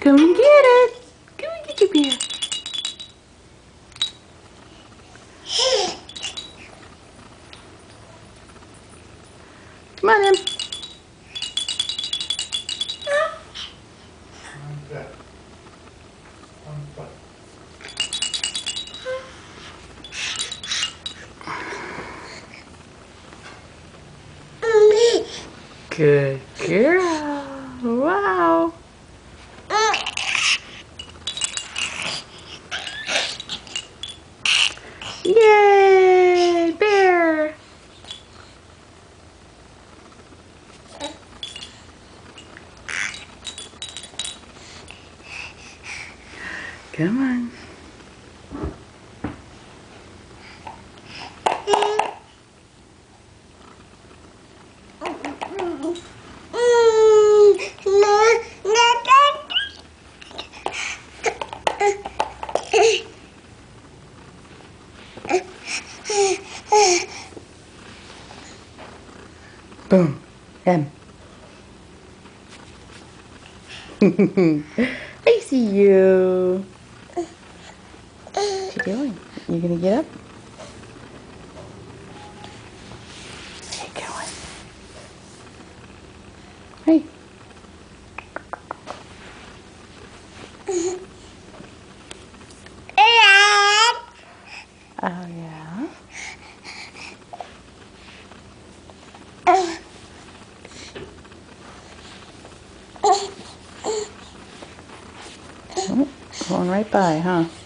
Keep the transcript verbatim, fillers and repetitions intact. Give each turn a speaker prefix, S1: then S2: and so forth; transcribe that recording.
S1: Come and get it. Come and get your bear. Come on, Em. Good girl. Wow. Yay, bear. Come on. Boom. Em. I see you. What you doing? You gonna get up? Where you going? Hey. Oh yeah. Oh, going right by, huh?